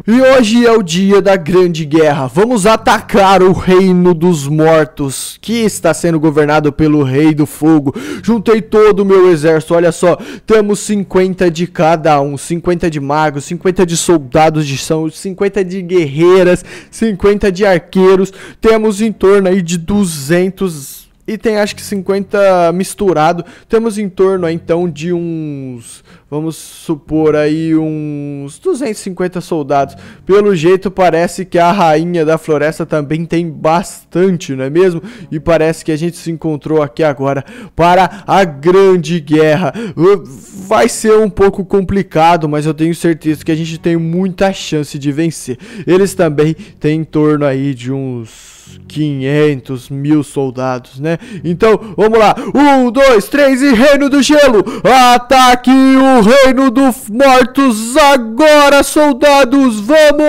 E hoje é o dia da grande guerra. Vamos atacar o reino dos mortos, que está sendo governado pelo rei do fogo. Juntei todo o meu exército, olha só. Temos 50 de cada um, 50 de magos, 50 de soldados de São, 50 de guerreiras, 50 de arqueiros. Temos em torno aí de 200 e tem acho que 50 misturado. Temos em torno aí, então de uns, vamos supor aí uns 250 soldados. Pelo jeito parece que a rainha da floresta também tem bastante, não é mesmo? E parece que a gente se encontrou aqui agora para a grande guerra. Vai ser um pouco complicado, mas eu tenho certeza que a gente tem muita chance de vencer. Eles também têm em torno aí de uns 500 mil soldados, né? Então, vamos lá. 1, 2, 3 e Reino do Gelo. Ataque o Reino dos Mortos agora, soldados. Vamos!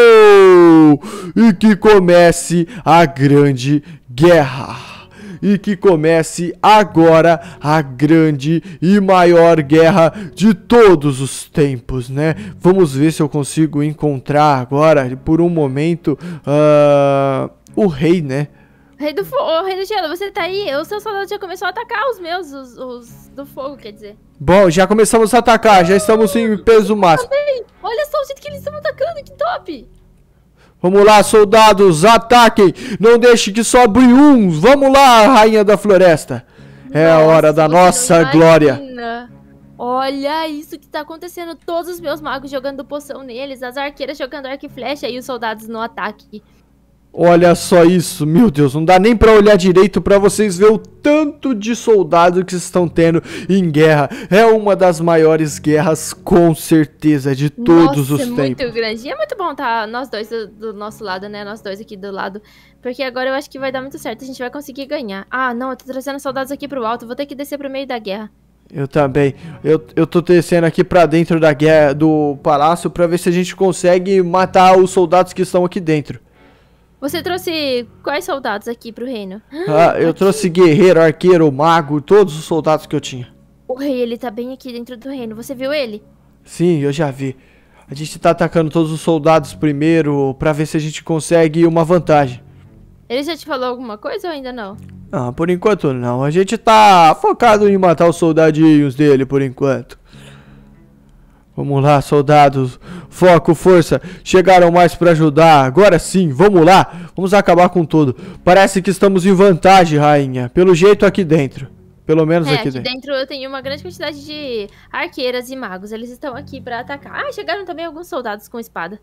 E que comece a grande guerra. E que comece agora a grande e maior guerra de todos os tempos, né? Vamos ver se eu consigo encontrar agora, por um momento, o rei, né? Rei do Gelo, você tá aí? O seu soldado já começou a atacar os meus, os do fogo, quer dizer. Bom, já começamos a atacar, já estamos em peso máximo. Olha só o jeito que eles estão atacando, que top! Vamos lá, soldados, ataquem! Não deixe que sobre uns! Vamos lá, rainha da floresta! É a hora da nossa glória! Olha isso que tá acontecendo, todos os meus magos jogando poção neles, as arqueiras jogando arco e flecha e os soldados no ataque. Olha só isso, meu Deus, não dá nem pra olhar direito pra vocês ver o tanto de soldados que estão tendo em guerra. É uma das maiores guerras, com certeza, de todos os tempos. É muito grande. E é muito bom tá nós dois do nosso lado, né? Nós dois aqui do lado. Porque agora eu acho que vai dar muito certo, a gente vai conseguir ganhar. Ah, não, eu tô trazendo soldados aqui pro alto, vou ter que descer pro meio da guerra. Eu também. Eu tô descendo aqui pra dentro da guerra, do palácio, pra ver se a gente consegue matar os soldados que estão aqui dentro. Você trouxe quais soldados aqui pro reino? Eu trouxe guerreiro, arqueiro, mago, todos os soldados que eu tinha. O rei, ele tá bem aqui dentro do reino, você viu ele? Sim, eu já vi. A gente tá atacando todos os soldados primeiro pra ver se a gente consegue uma vantagem. Ele já te falou alguma coisa ou ainda não? Ah, por enquanto não. A gente tá focado em matar os soldadinhos dele por enquanto. Vamos lá, soldados. Foco, força. Chegaram mais pra ajudar. Agora sim, vamos lá. Vamos acabar com tudo. Parece que estamos em vantagem, rainha. Pelo jeito aqui dentro. Pelo menos aqui dentro. Aqui dentro eu tenho uma grande quantidade de arqueiras e magos. Eles estão aqui pra atacar. Ah, chegaram também alguns soldados com espada.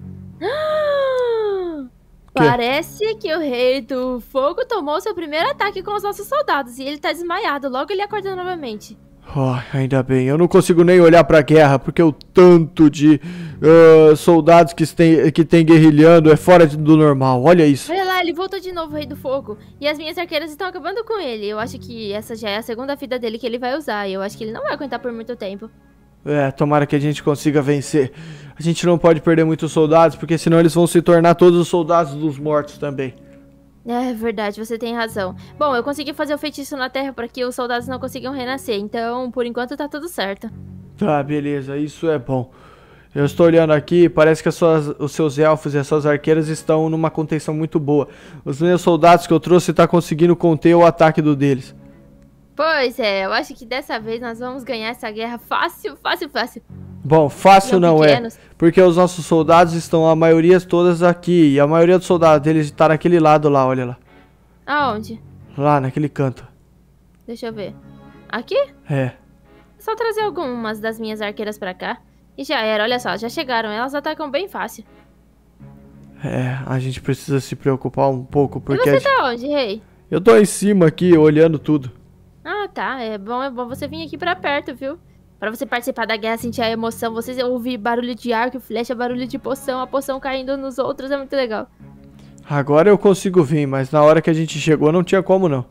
Parece que o rei do fogo tomou seu primeiro ataque com os nossos soldados. E ele tá desmaiado. Logo ele acorda novamente. Oh, ainda bem, eu não consigo nem olhar pra guerra, porque o tanto de soldados que tem guerrilhando é fora do normal, olha isso. Olha lá, ele voltou de novo, o Rei do Fogo. E as minhas arqueiras estão acabando com ele. Eu acho que essa já é a segunda vida dele que ele vai usar. E eu acho que ele não vai aguentar por muito tempo. Tomara que a gente consiga vencer. A gente não pode perder muitos soldados, porque senão eles vão se tornar todos os soldados dos mortos também. É verdade, você tem razão. Bom, eu consegui fazer o feitiço na terra para que os soldados não consigam renascer, então por enquanto tá tudo certo. Tá, beleza, isso é bom. Eu estou olhando aqui, parece que os seus elfos e as suas arqueiras estão numa contenção muito boa. Os meus soldados que eu trouxe estão conseguindo conter o ataque deles. Pois é, eu acho que dessa vez nós vamos ganhar essa guerra fácil, fácil, fácil. Bom, fácil não é, porque os nossos soldados estão, a maioria todas aqui, e a maioria dos soldados deles está naquele lado lá, olha lá. Aonde? Lá, naquele canto. Deixa eu ver. Aqui? É. Só trazer algumas das minhas arqueiras pra cá. E já era, olha só, já chegaram, elas atacam bem fácil. A gente precisa se preocupar um pouco, porque... E você tá onde, rei? Eu tô em cima aqui, olhando tudo. Ah, tá, é bom você vir aqui pra perto, viu? Pra você participar da guerra, sentir a emoção, você ouvir barulho de arco e flecha, barulho de poção, a poção caindo nos outros, é muito legal. Agora eu consigo vir, mas na hora que a gente chegou não tinha como não.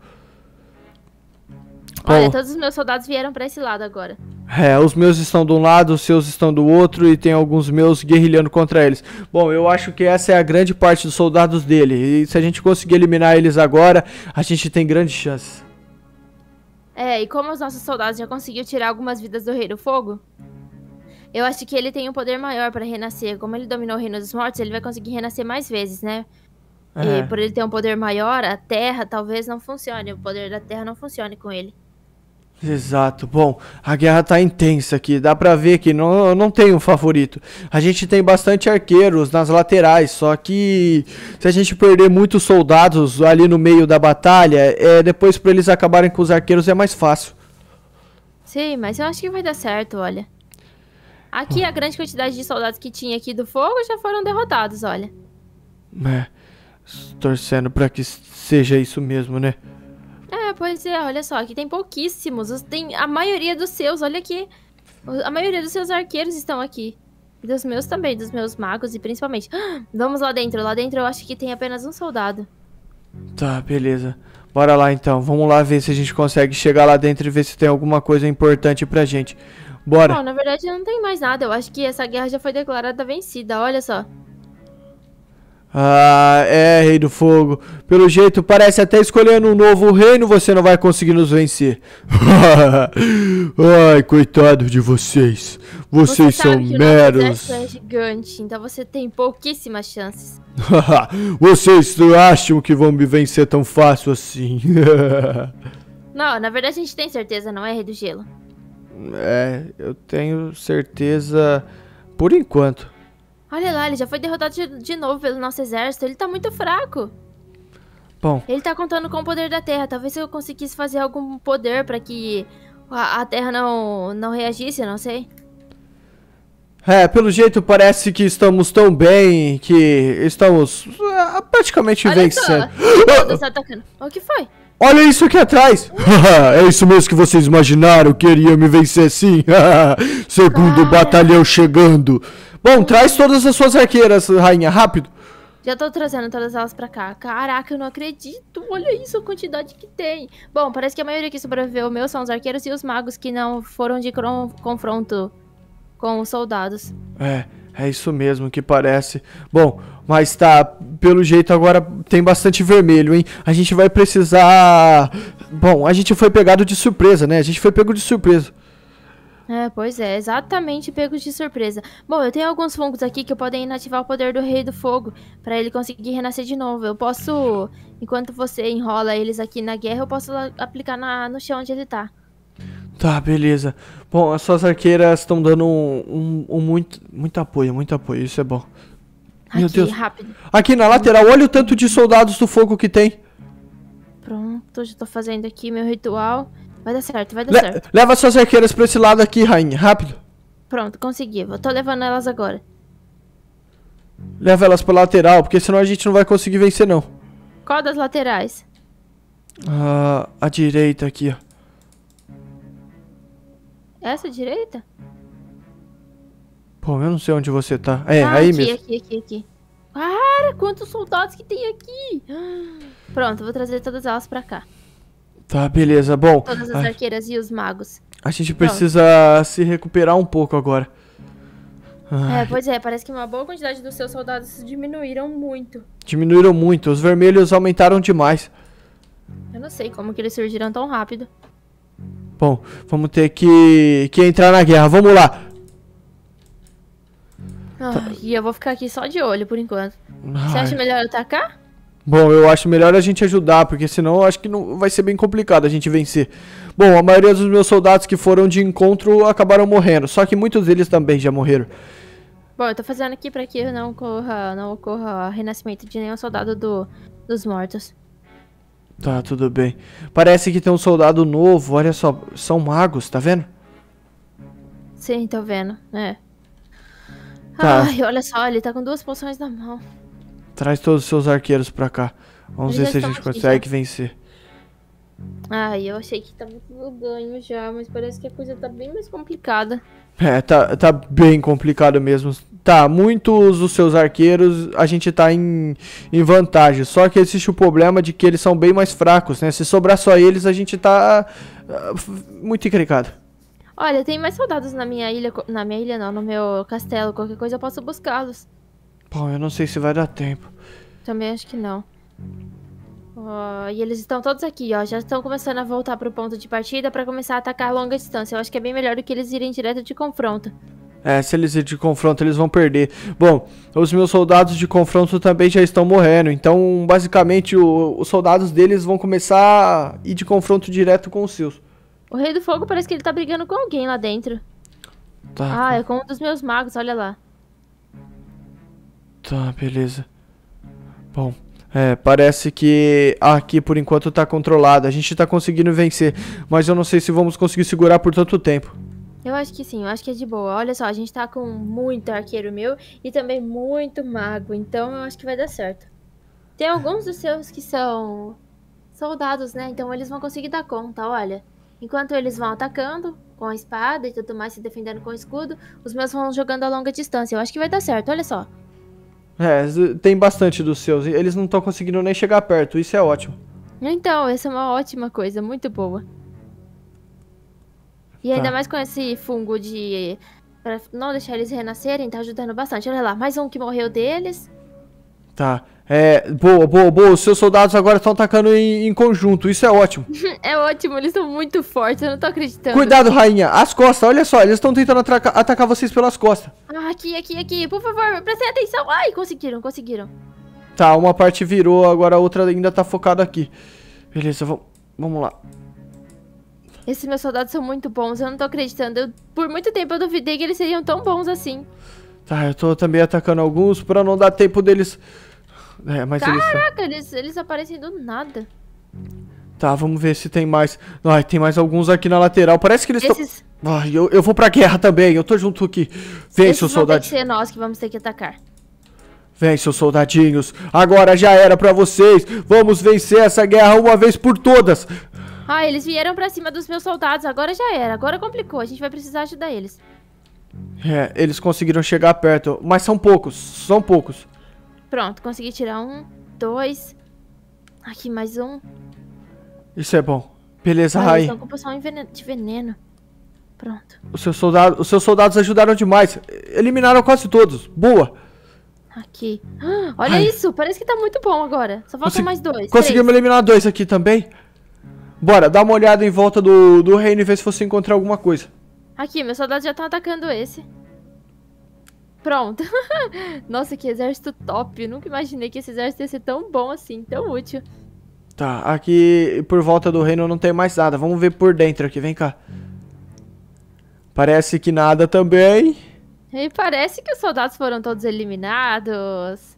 Olha, todos os meus soldados vieram pra esse lado agora. Os meus estão de um lado, os seus estão do outro e tem alguns meus guerrilhando contra eles. Bom, eu acho que essa é a grande parte dos soldados dele. E se a gente conseguir eliminar eles agora, a gente tem grandes chances. E como os nossos soldados já conseguiram tirar algumas vidas do Rei do Fogo, Eu acho que ele tem um poder maior pra renascer. Como ele dominou o Reino dos Mortos, ele vai conseguir renascer mais vezes, né? E É, por ele ter um poder maior, a Terra talvez não funcione. O poder da Terra não funcione com ele. exato. Bom, a guerra tá intensa aqui. Dá pra ver que não tem um favorito. A gente tem bastante arqueiros nas laterais, só que se a gente perder muitos soldados ali no meio da batalha, depois pra eles acabarem com os arqueiros é mais fácil. Sim, mas eu acho que vai dar certo, olha. Aqui a grande quantidade de soldados que tinha aqui do fogo já foram derrotados, olha. É, torcendo pra que seja isso mesmo, né? É, pois é, olha só, aqui tem pouquíssimos. Tem a maioria dos seus, olha aqui. A maioria dos seus arqueiros estão aqui. E dos meus também, dos meus magos e principalmente. Vamos lá dentro. Lá dentro eu acho que tem apenas um soldado. Tá, beleza. Bora lá então. Vamos lá ver se a gente consegue chegar lá dentro e ver se tem alguma coisa importante pra gente. Bora. Bom, na verdade não tem mais nada. Eu acho que essa guerra já foi declarada vencida, olha só. Ah, Rei do Fogo. Pelo jeito, parece até escolhendo um novo reino você não vai conseguir nos vencer. Ai, coitado de vocês. Vocês Você são sabe que o meros. nosso exército é gigante, então você tem pouquíssimas chances. Vocês acham que vão me vencer tão fácil assim? Não, na verdade a gente tem certeza, não é, Rei do Gelo? Eu tenho certeza por enquanto. Olha lá, ele já foi derrotado de novo pelo nosso exército. Ele tá muito fraco. Bom, Ele tá contando com o poder da Terra. Talvez eu conseguisse fazer algum poder pra que a Terra não reagisse, não sei. pelo jeito parece que estamos tão bem que estamos praticamente Olha vencendo. só, todos atacando. O que foi? Olha isso aqui atrás! É isso mesmo que vocês imaginaram? Queria me vencer sim? Segundo batalhão chegando. Bom, traz todas as suas arqueiras, rainha, rápido. Já tô trazendo todas elas pra cá. Caraca, eu não acredito. Olha isso, a quantidade que tem. Bom, parece que a maioria que sobreviveu meu são os arqueiros e os magos que não foram de confronto com os soldados. É isso mesmo que parece. Bom, mas tá, pelo jeito agora tem bastante vermelho, hein? A gente vai precisar... Bom, a gente foi pegado de surpresa, né? A gente foi pego de surpresa. Pois é, exatamente pegos de surpresa. Bom, eu tenho alguns fungos aqui que podem inativar o poder do Rei do Fogo, pra ele conseguir renascer de novo. Eu posso, enquanto você enrola eles aqui na guerra, eu posso aplicar no chão onde ele tá. Tá, beleza. Bom, as suas arqueiras estão dando muito apoio, isso é bom. Meu Aqui, Deus. rápido. Aqui na lateral, olha o tanto de soldados do fogo que tem. Pronto, já tô fazendo aqui meu ritual. Vai dar certo, vai dar certo. Leva suas arqueiras pra esse lado aqui, rainha, rápido. Pronto, consegui. Eu tô levando elas agora. Leva elas pra lateral, porque senão a gente não vai conseguir vencer, não. Qual das laterais? A direita aqui, ó. Essa direita? Pô, eu não sei onde você tá. Aí aqui, mesmo. aqui. Cara, quantos soldados que tem aqui! Pronto, vou trazer todas elas pra cá. Tá, beleza. Bom, Todas as arqueiras e os magos. a gente precisa se recuperar um pouco agora. Pois é, parece que uma boa quantidade dos seus soldados diminuíram muito. Diminuíram muito, os vermelhos aumentaram demais. Eu não sei como que eles surgiram tão rápido. Bom, vamos ter que entrar na guerra. Vamos lá. E eu vou ficar aqui só de olho por enquanto. Você acha melhor eu atacar? Bom, eu acho melhor a gente ajudar, porque senão eu acho que não vai ser bem complicado a gente vencer. Bom, a maioria dos meus soldados que foram de encontro acabaram morrendo, só que muitos deles também já morreram. Bom, eu tô fazendo aqui pra que não ocorra renascimento de nenhum soldado dos mortos. Tá, tudo bem. Parece que tem um soldado novo, olha só, são magos, tá vendo? Sim, tô vendo, Tá. Ai, olha só, ele tá com 2 poções na mão. Traz todos os seus arqueiros pra cá. Vamos Eles ver se a já gente estão aqui, consegue vencer. Ai, eu achei que tava tudo ganho já, mas parece que a coisa tá bem mais complicada. Tá bem complicado mesmo. Tá, muitos dos seus arqueiros a gente tá em vantagem. Só que existe o problema de que eles são bem mais fracos, né? Se sobrar só eles, a gente tá muito encrencado. Olha, tem mais soldados na minha ilha. Na minha ilha não, no meu castelo. Qualquer coisa eu posso buscá-los. Bom, eu não sei se vai dar tempo. Também acho que não. E eles estão todos aqui, ó. Já estão começando a voltar pro ponto de partida pra começar a atacar a longa distância. Eu acho que é bem melhor do que eles irem direto de confronto. É, se eles ir de confronto, eles vão perder. Bom, os meus soldados de confronto também já estão morrendo. Então, basicamente, os soldados deles vão começar a ir de confronto direto com os seus. O Rei do Fogo parece que ele tá brigando com alguém lá dentro. Tá. Ah, é com um dos meus magos, olha lá. Tá, beleza. Bom, parece que aqui por enquanto tá controlado. A gente tá conseguindo vencer. Mas eu não sei se vamos conseguir segurar por tanto tempo. Eu acho que sim, eu acho que é de boa. Olha só, a gente tá com muito arqueiro meu e também muito mago, então eu acho que vai dar certo. Tem alguns dos seus que são soldados, né? Então eles vão conseguir dar conta, olha. Enquanto eles vão atacando com a espada e tudo mais, se defendendo com o escudo, os meus vão jogando a longa distância. Eu acho que vai dar certo, olha só. Tem bastante dos seus. Eles não estão conseguindo nem chegar perto, isso é ótimo. Então, essa é uma ótima coisa, muito boa. E ainda Tá. mais com esse fungo de... Pra não deixar eles renascerem, tá ajudando bastante. Olha lá, mais um que morreu deles. Tá. Boa. Os seus soldados agora estão atacando em conjunto, isso é ótimo. É ótimo, eles são muito fortes, eu não tô acreditando. Cuidado, rainha. As costas, olha só, eles estão tentando atacar vocês pelas costas. Ah, aqui, por favor, prestem atenção. Ai, conseguiram. Tá, uma parte virou, agora a outra ainda tá focada aqui. Beleza, vamos lá. Esses meus soldados são muito bons, eu não tô acreditando. Por muito tempo eu duvidei que eles seriam tão bons assim. Tá, eu tô também atacando alguns pra não dar tempo deles... mas Caraca, eles aparecem do nada. Tá, vamos ver se tem mais. Ai, tem mais alguns aqui na lateral. Parece que eles estão... Esses... Ai, eu vou pra guerra também, eu tô junto aqui. Vem, seus vão ter que soldadinhos. ser nós que vamos ter que atacar. Vem, seus soldadinhos. Agora já era pra vocês. Vamos vencer essa guerra uma vez por todas. Ah, eles vieram pra cima dos meus soldados, agora já era. Agora complicou, a gente vai precisar ajudar eles. Eles conseguiram chegar perto, mas são poucos, Pronto, consegui tirar 1, 2. Aqui, mais um. Isso é bom. Beleza, Eles Rai. estão com poção de veneno. Pronto. Os seus soldados ajudaram demais. Eliminaram quase todos. Boa. Aqui. Ah, olha Ai. isso, parece que tá muito bom agora. Só faltam mais 2. Conseguimos eliminar 2 aqui também. Bora, dá uma olhada em volta do reino e ver se você encontrar alguma coisa. Aqui, meus soldados já estão atacando esse. Pronto. Nossa, que exército top. Eu nunca imaginei que esse exército ia ser tão bom assim, tão útil. Tá, aqui por volta do reino não tem mais nada. Vamos ver por dentro aqui, vem cá. Parece que nada também. E parece que os soldados foram todos eliminados.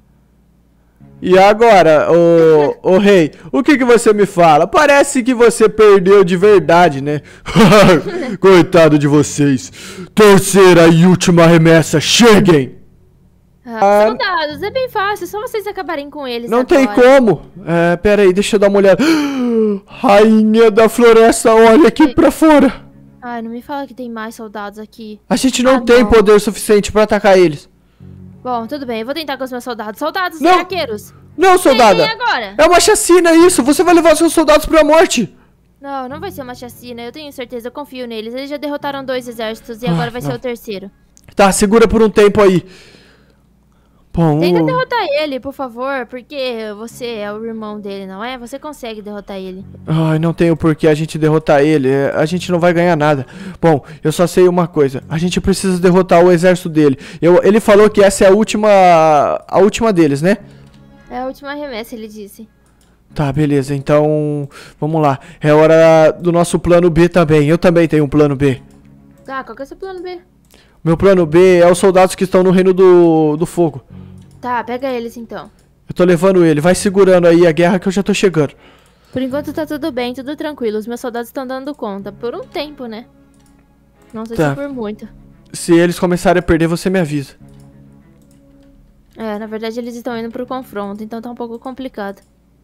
E agora, ô rei, o que você me fala? Parece que você perdeu de verdade, né? Coitado de vocês. Terceira e última remessa, cheguem! Soldados, é bem fácil, só vocês acabarem com eles Não agora. tem como. Pera aí, deixa eu dar uma olhada. Rainha da floresta, olha aqui pra fora. Ai, não me fala que tem mais soldados aqui. A gente não tem poder suficiente pra atacar eles. Bom, tudo bem, eu vou tentar com os meus soldados. Soldados e Não. arqueiros. Não, soldada. E agora? É uma chacina isso. Você vai levar seus soldados pra morte. Não, não vai ser uma chacina, eu tenho certeza, eu confio neles. Eles já derrotaram 2 exércitos e agora vai ser o terceiro. Tá, segura por um tempo aí. Bom, Tenta derrotar ele, por favor, porque você é o irmão dele, não é? Você consegue derrotar ele. Ai, não tem o porquê a gente derrotar ele. A gente não vai ganhar nada. Bom, eu só sei uma coisa. A gente precisa derrotar o exército dele. Ele falou que essa é a última deles, né? É a última remessa, ele disse. Tá, beleza. Então, vamos lá. É hora do nosso plano B também. Eu também tenho um plano B. Tá, qual que é o seu plano B? Meu plano B é os soldados que estão no Reino do Fogo. Tá, pega eles então. Eu tô levando ele. Vai segurando aí a guerra que eu já tô chegando. Por enquanto tá tudo bem, tudo tranquilo. Os meus soldados estão dando conta. Por um tempo, né? Não sei se por muito. Se eles começarem a perder, você me avisa. Na verdade eles estão indo pro confronto, então tá um pouco complicado.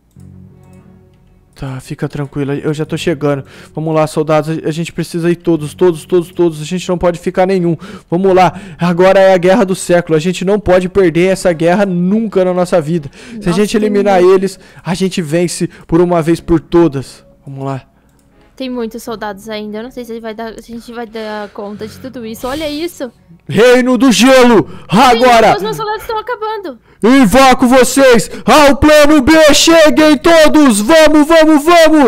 Tá, fica tranquila, eu já tô chegando. Vamos lá, soldados, a gente precisa ir todos. A gente não pode ficar nenhum. Vamos lá, agora é a guerra do século. A gente não pode perder essa guerra nunca na nossa vida. Se a gente eliminar eles, a gente vence por uma vez por todas. Vamos lá. Tem muitos soldados ainda, eu não sei se a gente vai dar conta de tudo isso. Olha isso! Reino do Gelo! Agora! Os meus soldados estão acabando! Invoco vocês ao plano B! Cheguem todos! Vamos!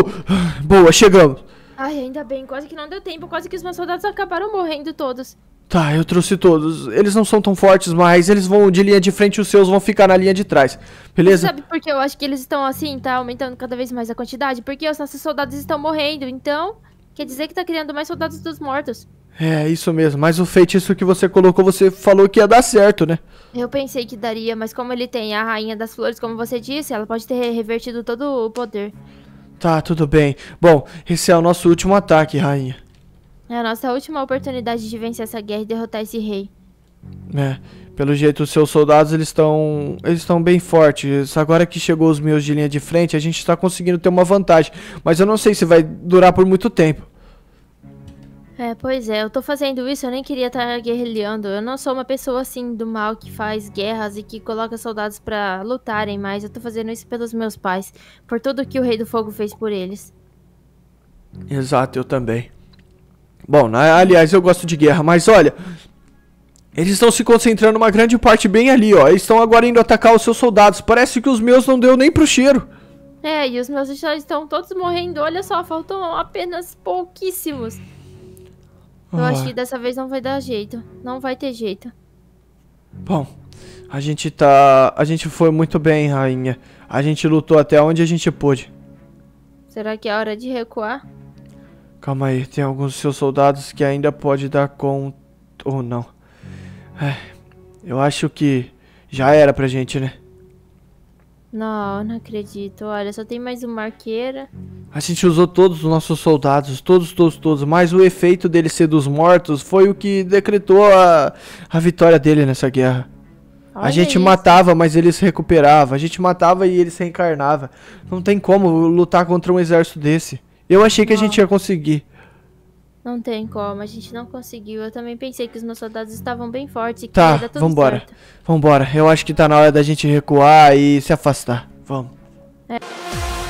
Boa, chegamos! Ai, ainda bem, quase que não deu tempo. Quase que os meus soldados acabaram morrendo todos. Tá, eu trouxe todos. Eles não são tão fortes, mas eles vão de linha de frente e os seus vão ficar na linha de trás. Beleza? Você sabe por que eu acho que eles estão assim, tá aumentando cada vez mais a quantidade? Porque os nossos soldados estão morrendo, então quer dizer que tá criando mais soldados dos mortos. É, isso mesmo. Mas o feitiço que você colocou, você falou que ia dar certo, né? Eu pensei que daria, mas como ele tem a Rainha das Flores, como você disse, ela pode ter revertido todo o poder. Tá, tudo bem. Bom, esse é o nosso último ataque, rainha. É a nossa última oportunidade de vencer essa guerra e derrotar esse rei. É, pelo jeito os seus soldados eles estão bem fortes. Agora que chegou os meus de linha de frente, a gente tá conseguindo ter uma vantagem, mas eu não sei se vai durar por muito tempo. É, pois é, eu tô fazendo isso, eu nem queria estar guerrilhando. Eu não sou uma pessoa assim do mal que faz guerras e que coloca soldados pra lutarem, mas eu tô fazendo isso pelos meus pais, por tudo que o Rei do Fogo fez por eles. Exato, eu também. Bom, aliás, eu gosto de guerra, mas olha, eles estão se concentrando uma grande parte bem ali, ó. Eles estão agora indo atacar os seus soldados. Parece que os meus não deu nem pro cheiro. É, e os meus já estão todos morrendo. Olha só, faltam apenas pouquíssimos. Eu acho que dessa vez não vai dar jeito. Não vai ter jeito. Bom, a gente foi muito bem, rainha. A gente lutou até onde a gente pôde. Será que é hora de recuar? Calma aí, tem alguns dos seus soldados que ainda pode dar conta ou não. É, eu acho que já era pra gente, né? Não, não acredito. Olha, só tem mais uma arqueira. A gente usou todos os nossos soldados, todos, mas o efeito dele ser dos mortos foi o que decretou a vitória dele nessa guerra. Olha a gente isso. matava, mas ele se recuperava. A gente matava e ele se reencarnava. Não tem como lutar contra um exército desse. Eu achei que a gente ia conseguir. Não tem como, a gente não conseguiu. Eu também pensei que os meus soldados estavam bem fortes e que Tá, ia dar tudo vambora. certo. Vambora. Eu acho que tá na hora da gente recuar e se afastar. Vamos. É.